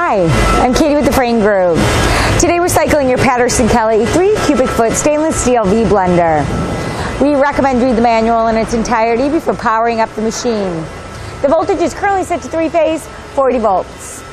Hi, I'm Katie with the Frain Group. Today we're cycling your Patterson Kelly 3 cubic foot stainless steel V blender. We recommend read the manual in its entirety before powering up the machine. The voltage is currently set to 3-phase, 40 volts.